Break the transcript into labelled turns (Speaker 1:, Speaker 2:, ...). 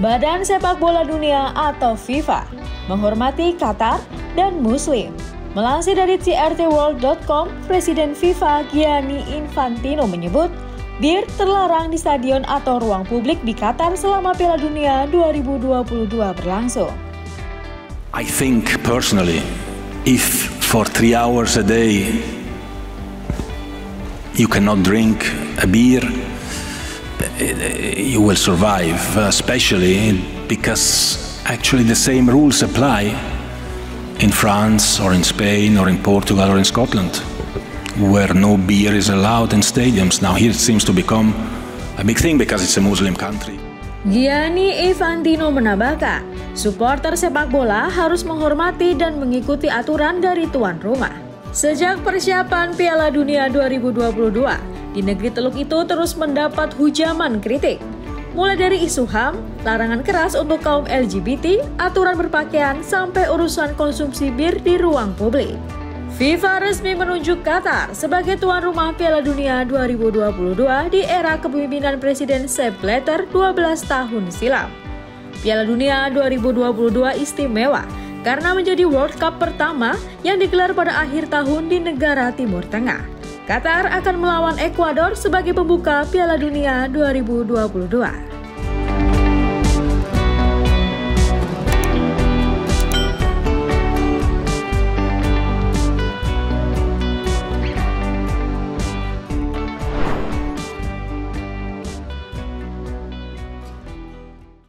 Speaker 1: Badan Sepak Bola Dunia atau FIFA menghormati Qatar dan Muslim. Melansir dari trtworld.com, Presiden FIFA Gianni Infantino menyebut bir terlarang di stadion atau ruang publik di Qatar selama Piala Dunia 2022 berlangsung.
Speaker 2: I think personally, if for 3 hours a day you cannot drink a beer, you will survive, especially because actually the same rules apply in France or in Spain or in Portugal or in Scotland, where no beer is allowed in stadiums. Now here it seems to become a big thing because it's a Muslim country.
Speaker 1: Gianni Infantino menambahkan, supporter sepak bola harus menghormati dan mengikuti aturan dari tuan rumah. Sejak persiapan Piala Dunia 2022, di negeri Teluk itu terus mendapat hujaman kritik. Mulai dari isu HAM, larangan keras untuk kaum LGBT, aturan berpakaian, sampai urusan konsumsi bir di ruang publik. FIFA resmi menunjuk Qatar sebagai tuan rumah Piala Dunia 2022 di era kepemimpinan Presiden Sepp Blatter 12 tahun silam. Piala Dunia 2022 istimewa karena menjadi World Cup pertama yang digelar pada akhir tahun di negara Timur Tengah. Qatar akan melawan Ekuador sebagai pembuka Piala Dunia 2022.